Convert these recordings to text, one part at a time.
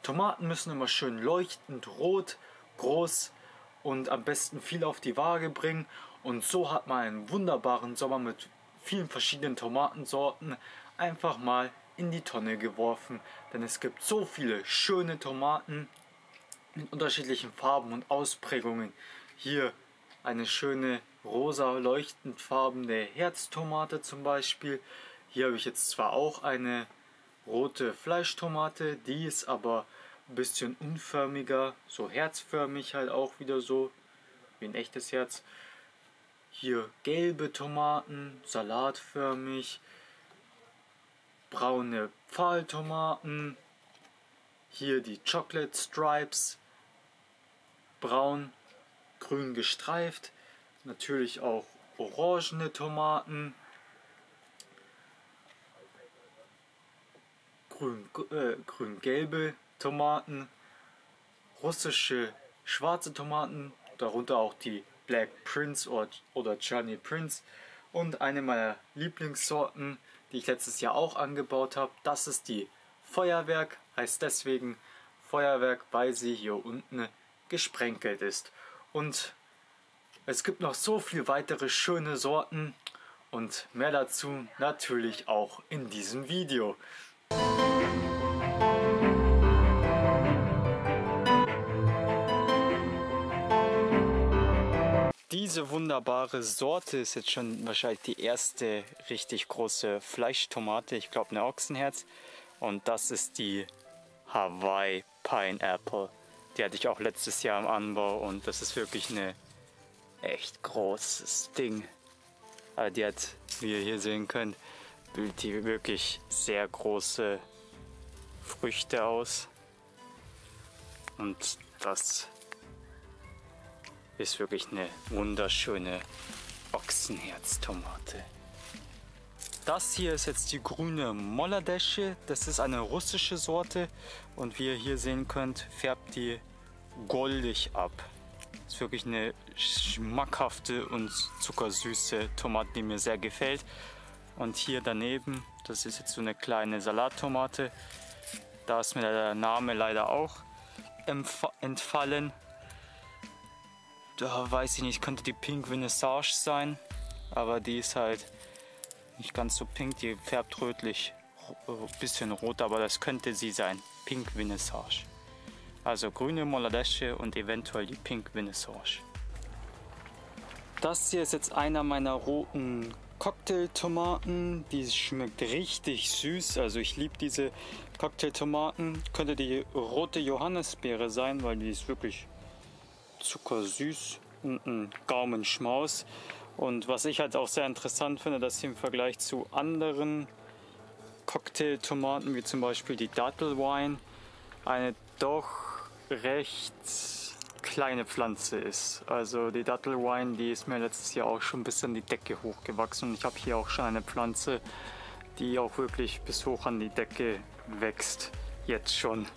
Tomaten müssen immer schön leuchtend rot, groß und am besten viel auf die Waage bringen. Und so hat man einen wunderbaren Sommer mit vielen verschiedenen Tomatensorten einfach mal in die Tonne geworfen. Denn es gibt so viele schöne Tomaten mit unterschiedlichen Farben und Ausprägungen. Hier eine schöne rosa leuchtend farbene Herztomate zum Beispiel. Hier habe ich jetzt zwar auch eine rote Fleischtomate, die ist aber ein bisschen unförmiger, so herzförmig halt auch wieder so, wie ein echtes Herz. Hier gelbe Tomaten, salatförmig, braune Pfahltomaten, hier die Chocolate Stripes, braun, grün gestreift, natürlich auch orangene Tomaten, grün-gelbe Tomaten, russische schwarze Tomaten, darunter auch die Black Prince oder Johnny Prince, und eine meiner Lieblingssorten, die ich letztes Jahr auch angebaut habe, das ist die Feuerwerk, heißt deswegen Feuerwerk, weil sie hier unten gesprenkelt ist. Und es gibt noch so viele weitere schöne Sorten und mehr dazu natürlich auch in diesem Video. Diese wunderbare Sorte ist jetzt schon wahrscheinlich die erste richtig große Fleischtomate, ich glaube eine Ochsenherz. Und das ist die Hawaii Pineapple. Die hatte ich auch letztes Jahr im Anbau und das ist wirklich ein echt großes Ding. Aber die hat, wie ihr hier sehen könnt, bildet die wirklich sehr große Früchte aus. Und das ist wirklich eine wunderschöne Ochsenherztomate. Das hier ist jetzt die grüne Moladesche. Das ist eine russische Sorte und wie ihr hier sehen könnt, färbt die goldig ab. Das ist wirklich eine schmackhafte und zuckersüße Tomate, die mir sehr gefällt. Und hier daneben, das ist jetzt so eine kleine Salattomate. Da ist mir der Name leider auch entfallen. Da weiß ich nicht, könnte die Pink Vernissage sein, aber die ist halt nicht ganz so pink, die färbt rötlich, ein bisschen rot, aber das könnte sie sein, Pink Vernissage. Also grüne Moladesche und eventuell die Pink Vernissage. Das hier ist jetzt einer meiner roten Cocktailtomaten, die schmeckt richtig süß, also ich liebe diese Cocktailtomaten. Könnte die rote Johannisbeere sein, weil die ist wirklich zuckersüß und ein Gaumenschmaus. Und was ich halt auch sehr interessant finde, dass sie im Vergleich zu anderen Cocktailtomaten, wie zum Beispiel die Dattelwein, eine doch recht kleine Pflanze ist. Also die Dattelwein, die ist mir letztes Jahr auch schon bis an die Decke hochgewachsen. Und ich habe hier auch schon eine Pflanze, die auch wirklich bis hoch an die Decke wächst. Jetzt schon.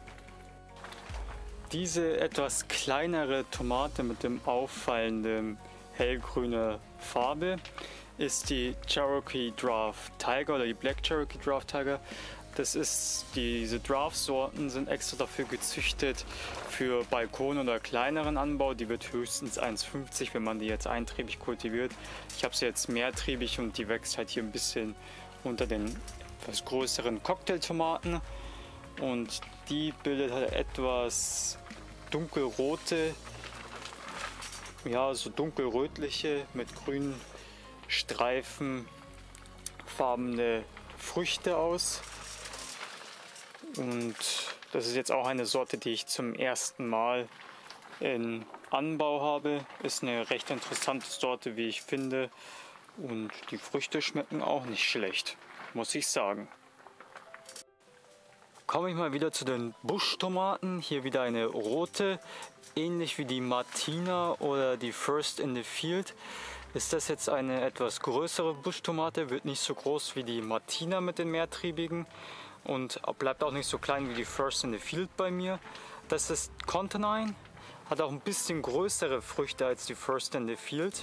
Diese etwas kleinere Tomate mit dem auffallenden hellgrüne Farbe ist die Cherokee Dwarf Tiger oder die Black Cherokee Dwarf Tiger. Diese Dwarf-Sorten sind extra dafür gezüchtet für Balkon oder kleineren Anbau. Die wird höchstens 1,50, wenn man die jetzt eintriebig kultiviert. Ich habe sie jetzt mehrtriebig und die wächst halt hier ein bisschen unter den etwas größeren Cocktailtomaten. Und die bildet halt etwas dunkelrote, ja, so dunkelrötliche mit grünen Streifen farbene Früchte aus. Und das ist jetzt auch eine Sorte, die ich zum ersten Mal in Anbau habe. Ist eine recht interessante Sorte, wie ich finde. Und die Früchte schmecken auch nicht schlecht, muss ich sagen. Komme ich mal wieder zu den Buschtomaten. Hier wieder eine rote, ähnlich wie die Martina oder die First in the Field. Ist das jetzt eine etwas größere Buschtomate, wird nicht so groß wie die Martina mit den mehrtriebigen und bleibt auch nicht so klein wie die First in the Field bei mir. Das ist Contenine, hat auch ein bisschen größere Früchte als die First in the Field.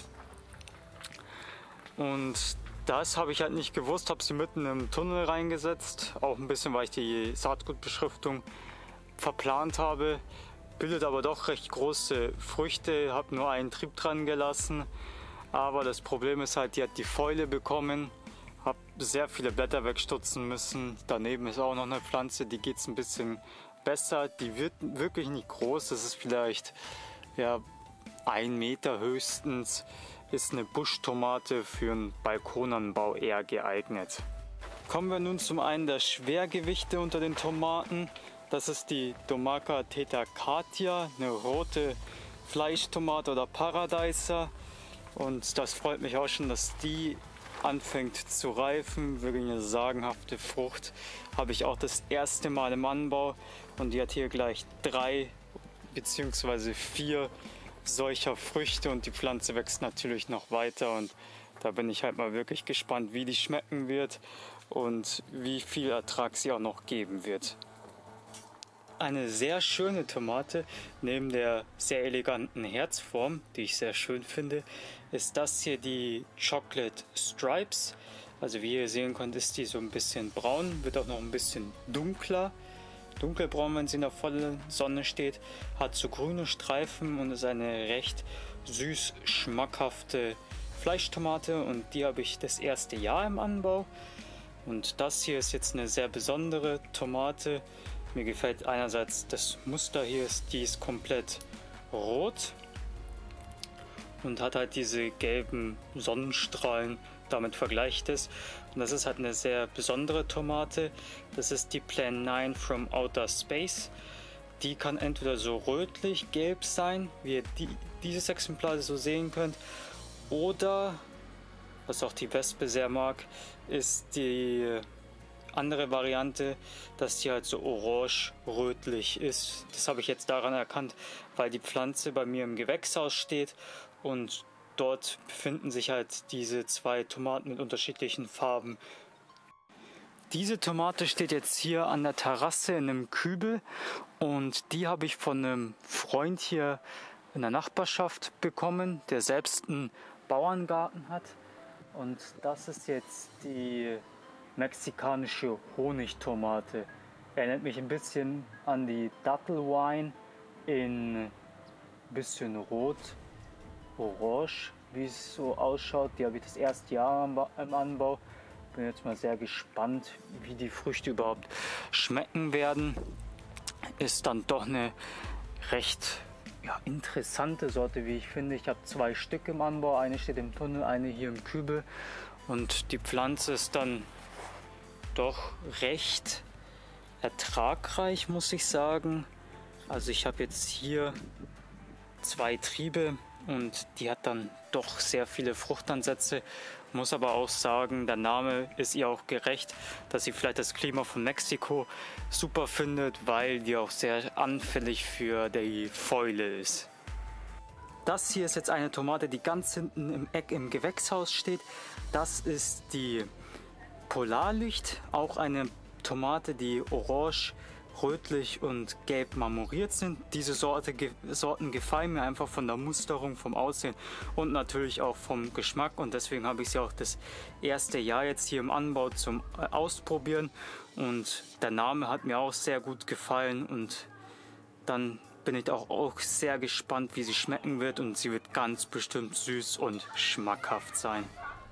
Und das habe ich halt nicht gewusst, habe sie mitten im Tunnel reingesetzt. Auch ein bisschen, weil ich die Saatgutbeschriftung verplant habe. Bildet aber doch recht große Früchte, habe nur einen Trieb dran gelassen. Aber das Problem ist halt, die hat die Fäule bekommen, habe sehr viele Blätter wegstutzen müssen. Daneben ist auch noch eine Pflanze, die geht es ein bisschen besser. Die wird wirklich nicht groß, das ist vielleicht ja 1 Meter höchstens. Ist eine Buschtomate für einen Balkonanbau eher geeignet. Kommen wir nun zum einen der Schwergewichte unter den Tomaten. Das ist die Tomaca tetaccatia, eine rote Fleischtomate oder Paradiser. Und das freut mich auch schon, dass die anfängt zu reifen. Wirklich eine sagenhafte Frucht. Habe ich auch das erste Mal im Anbau. Und die hat hier gleich 3 bzw. 4 solcher Früchte. Und die Pflanze wächst natürlich noch weiter. Und da bin ich halt mal wirklich gespannt, wie die schmecken wird und wie viel Ertrag sie auch noch geben wird. Eine sehr schöne Tomate, neben der sehr eleganten Herzform, die ich sehr schön finde, ist das hier die Chocolate Stripes. Also wie ihr sehen könnt, ist die so ein bisschen braun, wird auch noch ein bisschen dunkler. Dunkelbraun, wenn sie in der vollen Sonne steht, hat so grüne Streifen und ist eine recht süß schmackhafte Fleischtomate, und die habe ich das erste Jahr im Anbau. Und das hier ist jetzt eine sehr besondere Tomate. Mir gefällt einerseits das Muster hier, die ist komplett rot und hat halt diese gelben Sonnenstrahlen, damit vergleicht es. Und das ist halt eine sehr besondere Tomate. Das ist die Plan 9 from Outer Space. Die kann entweder so rötlich-gelb sein, wie ihr dieses Exemplar so sehen könnt, oder, was auch die Wespe sehr mag, ist die andere Variante, dass die halt so orange-rötlich ist. Das habe ich jetzt daran erkannt, weil die Pflanze bei mir im Gewächshaus steht und dort befinden sich halt diese 2 Tomaten mit unterschiedlichen Farben. Diese Tomate steht jetzt hier an der Terrasse in einem Kübel, und die habe ich von einem Freund hier in der Nachbarschaft bekommen, der selbst einen Bauerngarten hat. Und das ist jetzt die mexikanische Honigtomate. Erinnert mich ein bisschen an die Dattelwein in ein bisschen rot, orange, wie es so ausschaut. Die habe ich das erste Jahr im Anbau. Bin jetzt mal sehr gespannt, wie die Früchte überhaupt schmecken werden. Ist dann doch eine recht interessante Sorte, wie ich finde. Ich habe 2 Stück im Anbau. Eine steht im Tunnel, eine hier im Kübel. Und die Pflanze ist dann doch recht ertragreich, muss ich sagen. Also ich habe jetzt hier 2 Triebe und die hat dann doch sehr viele Fruchtansätze. Muss aber auch sagen, der Name ist ihr auch gerecht, dass sie vielleicht das Klima von Mexiko super findet, weil die auch sehr anfällig für die Fäule ist. Das hier ist jetzt eine Tomate, die ganz hinten im Eck im Gewächshaus steht. Das ist die Polarlicht, auch eine Tomate, die orange, rötlich und gelb marmoriert sind. Diese Sorten gefallen mir einfach von der Musterung, vom Aussehen und natürlich auch vom Geschmack, und deswegen habe ich sie auch das erste Jahr jetzt hier im Anbau zum Ausprobieren, und der Name hat mir auch sehr gut gefallen, und dann bin ich auch sehr gespannt, wie sie schmecken wird, und sie wird ganz bestimmt süß und schmackhaft sein.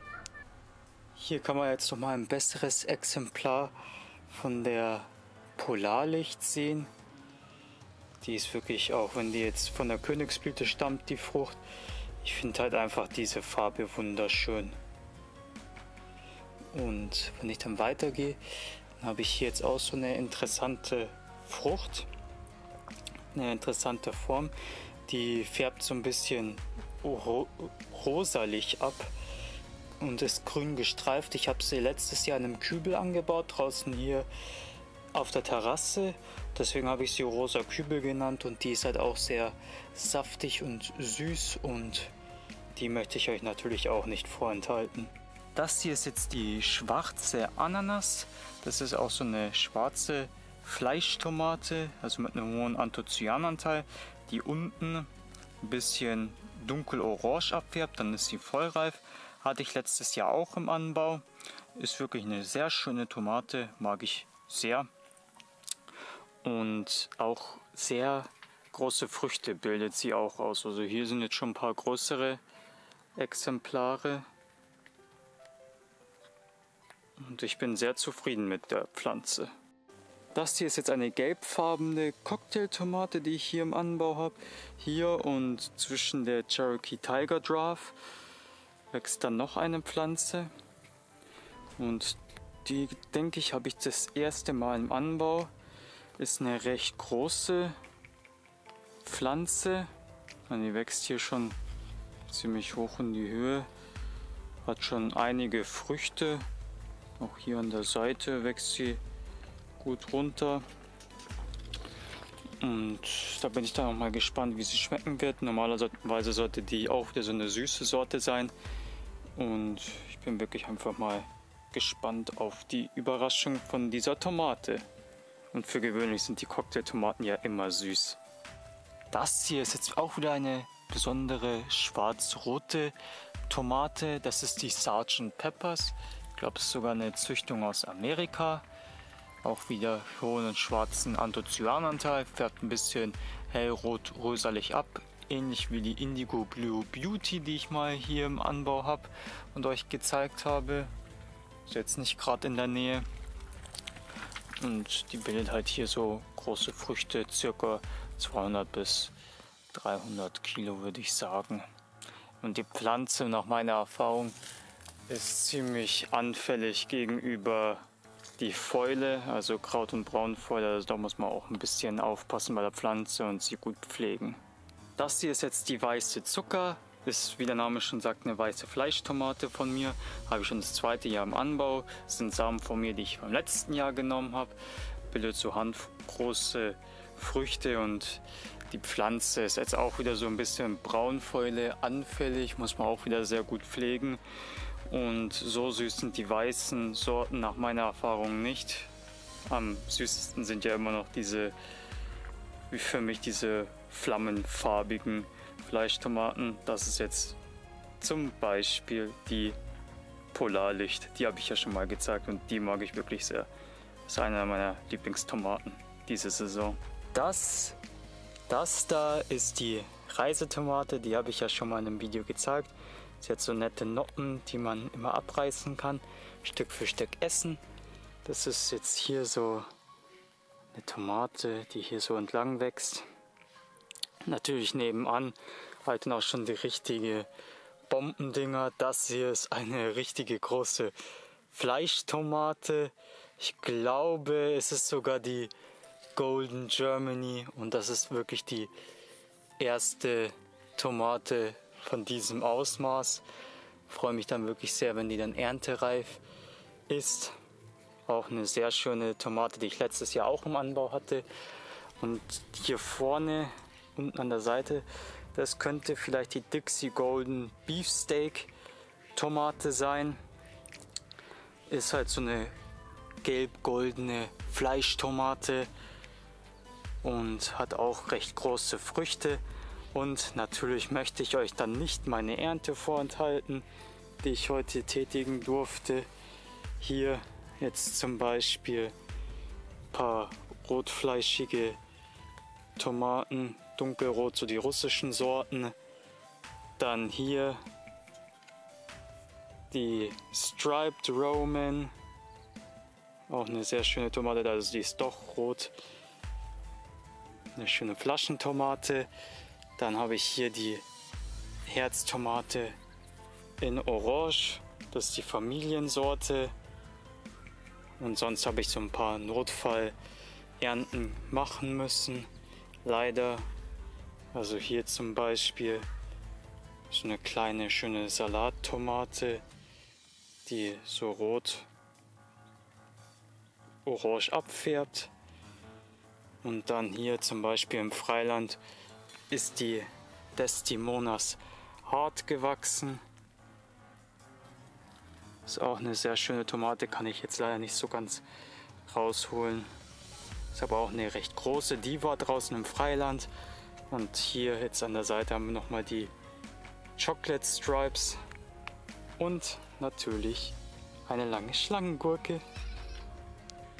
Hier kann man jetzt noch mal ein besseres Exemplar von der Polarlicht sehen. Die ist wirklich, auch wenn die jetzt von der Königsblüte stammt, die Frucht, ich finde halt einfach diese Farbe wunderschön. Und wenn ich dann weitergehe, dann habe ich hier jetzt auch so eine interessante Frucht, eine interessante Form. Die färbt so ein bisschen rosalig ab und ist grün gestreift. Ich habe sie letztes Jahr in einem Kübel angebaut, draußen hier auf der Terrasse. Deswegen habe ich sie rosa Kübel genannt, und die ist halt auch sehr saftig und süß, und die möchte ich euch natürlich auch nicht vorenthalten. Das hier ist jetzt die schwarze Ananas. Das ist auch so eine schwarze Fleischtomate, also mit einem hohen Anthocyananteil, die unten ein bisschen dunkel-orange abfärbt, dann ist sie vollreif. Hatte ich letztes Jahr auch im Anbau. Ist wirklich eine sehr schöne Tomate, mag ich sehr. Und auch sehr große Früchte bildet sie auch aus. Also hier sind jetzt schon ein paar größere Exemplare. Und ich bin sehr zufrieden mit der Pflanze. Das hier ist jetzt eine gelbfarbene Cocktailtomate, die ich hier im Anbau habe. Hier und zwischen der Cherokee Tiger Draft wächst dann noch eine Pflanze. Und die, denke ich, habe ich das erste Mal im Anbau. Ist eine recht große Pflanze. Die wächst hier schon ziemlich hoch in die Höhe. Hat schon einige Früchte. Auch hier an der Seite wächst sie gut runter. Und da bin ich dann auch mal gespannt, wie sie schmecken wird. Normalerweise sollte die auch wieder so eine süße Sorte sein. Und ich bin wirklich einfach mal gespannt auf die Überraschung von dieser Tomate. Und für gewöhnlich sind die Cocktailtomaten ja immer süß. Das hier ist jetzt auch wieder eine besondere schwarz-rote Tomate. Das ist die Sgt. Peppers. Ich glaube, es ist sogar eine Züchtung aus Amerika. Auch wieder hohen schwarzen Anthocyananteil, färbt ein bisschen hellrot-röselig ab. Ähnlich wie die Indigo Blue Beauty, die ich mal hier im Anbau habe und euch gezeigt habe. Ist jetzt nicht gerade in der Nähe. Und die bildet halt hier so große Früchte, circa 200 bis 300 Kilo würde ich sagen. Und die Pflanze nach meiner Erfahrung ist ziemlich anfällig gegenüber die Fäule, also Kraut- und Braunfäule. Also da muss man auch ein bisschen aufpassen bei der Pflanze und sie gut pflegen. Das hier ist jetzt die weiße Zucker. Ist, wie der Name schon sagt, eine weiße Fleischtomate von mir. Habe ich schon das zweite Jahr im Anbau. Das sind Samen von mir, die ich beim letzten Jahr genommen habe. Bildet so handgroße Früchte und die Pflanze ist jetzt auch wieder so ein bisschen Braunfäule anfällig. Muss man auch wieder sehr gut pflegen. Und so süß sind die weißen Sorten nach meiner Erfahrung nicht. Am süßesten sind ja immer noch diese, wie für mich, diese flammenfarbigen Fleischtomaten. Das ist jetzt zum Beispiel die Polarlicht. Die habe ich ja schon mal gezeigt und die mag ich wirklich sehr. Das ist einer meiner Lieblingstomaten diese Saison. Das da ist die Reisetomate. Die habe ich ja schon mal in einem Video gezeigt. Sie hat so nette Noppen, die man immer abreißen kann, Stück für Stück essen. Das ist jetzt hier so eine Tomate, die hier so entlang wächst. Natürlich nebenan halten auch schon die richtige Bombendinger. Das hier ist eine richtige große Fleischtomate. Ich glaube, es ist sogar die Golden Germany und das ist wirklich die erste Tomate von diesem Ausmaß. Ich freue mich dann wirklich sehr, wenn die dann erntereif ist. Auch eine sehr schöne Tomate, die ich letztes Jahr auch im Anbau hatte. Und hier vorne, unten an der Seite, das könnte vielleicht die Dixie Golden Beefsteak Tomate sein. Ist halt so eine gelb-goldene Fleischtomate und hat auch recht große Früchte. Und natürlich möchte ich euch dann nicht meine Ernte vorenthalten, die ich heute tätigen durfte. Hier jetzt zum Beispiel ein paar rotfleischige Tomaten, dunkelrot, so die russischen Sorten. Dann hier die Striped Roman, auch eine sehr schöne Tomate, also die ist doch rot. Eine schöne Flaschentomate. Dann habe ich hier die Herztomate in Orange, das ist die Familiensorte. Und sonst habe ich so ein paar Notfallernten machen müssen, leider. Also hier zum Beispiel so eine kleine schöne Salattomate, die so rot-orange abfärbt. Und dann hier zum Beispiel im Freiland ist die Desimonas hart gewachsen. Ist auch eine sehr schöne Tomate, kann ich jetzt leider nicht so ganz rausholen. Ist aber auch eine recht große, die war draußen im Freiland. Und hier jetzt an der Seite haben wir nochmal die Chocolate Stripes und natürlich eine lange Schlangengurke.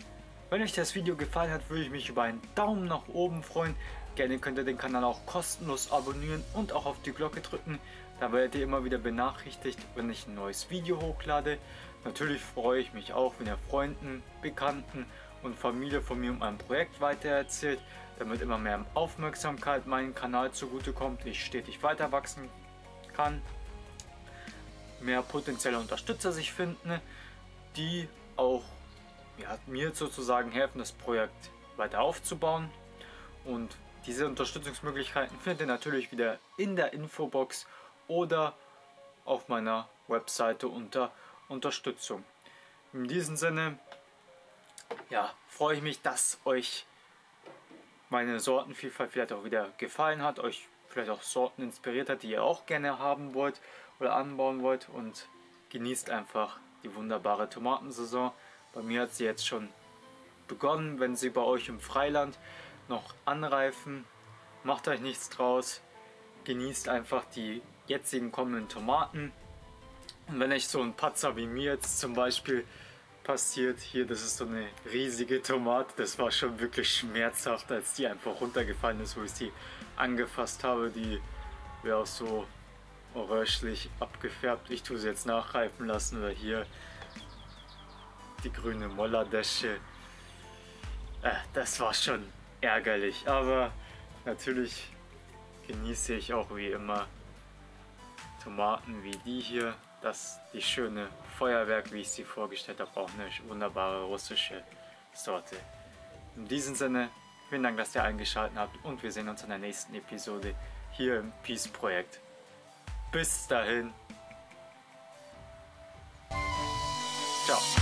Wenn euch das Video gefallen hat, würde ich mich über einen Daumen nach oben freuen. Gerne könnt ihr den Kanal auch kostenlos abonnieren und auch auf die Glocke drücken. Da werdet ihr immer wieder benachrichtigt, wenn ich ein neues Video hochlade. Natürlich freue ich mich auch, wenn ihr Freunden, Bekannten und Familie von mir und meinem Projekt weitererzählt, damit immer mehr Aufmerksamkeit meinem Kanal zugutekommt, ich stetig weiter wachsen kann, mehr potenzielle Unterstützer sich finden, die auch mir sozusagen helfen, das Projekt weiter aufzubauen. Und diese Unterstützungsmöglichkeiten findet ihr natürlich wieder in der Infobox oder auf meiner Webseite unter Unterstützung. In diesem Sinne, freue ich mich, dass euch meine Sortenvielfalt vielleicht auch wieder gefallen hat, euch vielleicht auch Sorten inspiriert hat, die ihr auch gerne haben wollt oder anbauen wollt, und genießt einfach die wunderbare Tomatensaison. Bei mir hat sie jetzt schon begonnen. Wenn sie bei euch im Freiland noch anreifen, macht euch nichts draus, genießt einfach die jetzigen kommenden Tomaten. Und wenn euch so ein Patzer wie mir jetzt zum Beispiel passiert, hier, das ist so eine riesige Tomate, das war schon wirklich schmerzhaft, als die einfach runtergefallen ist, wo ich sie angefasst habe. Die wäre auch so orangelich abgefärbt. Ich tue sie jetzt nachreifen lassen. Oder hier die grüne Mollardesche. Das war schon ärgerlich, aber natürlich genieße ich auch wie immer Tomaten wie die hier. Die schöne Feuerwerk, wie ich sie vorgestellt habe, auch eine wunderbare russische Sorte. In diesem Sinne, vielen Dank, dass ihr eingeschaltet habt, und wir sehen uns in der nächsten Episode hier im Peace Projekt. Bis dahin. Ciao.